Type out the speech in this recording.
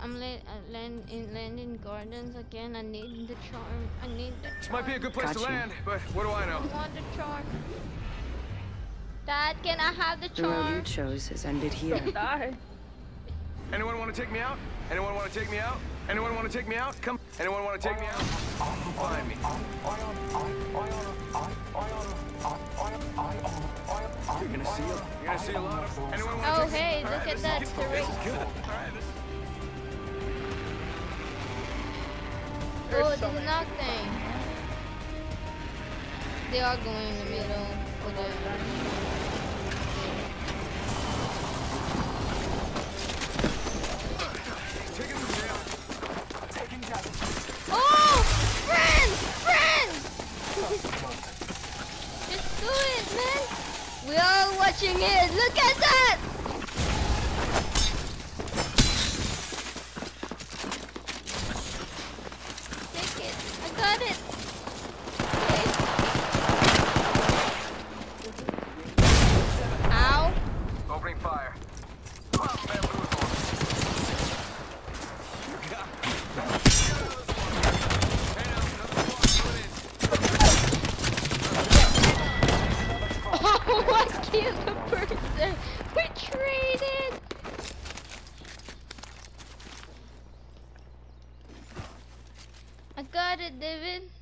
I'm landing gardens again. I need the charm. I need the charm. This might be a good place to land, but what do I know? I want the charm. Dad, can I have the The road you charm? chose has ended here. Die. Anyone want to take me out? Anyone want to take me out? Anyone want to take me out? Come. Anyone want to take me out? Find me. You're gonna see a lot of. Anyone want to Oh, take me? hey, look at that terrain. This is good. All right. Oh, there's a knock thing. They are going in the middle. Oh! Friends! Friends! Just do it, man! We are watching it! Look at that! Take it! I got it! Ow! Opening fire. Oh, I killed the person! We traded! I got it, David.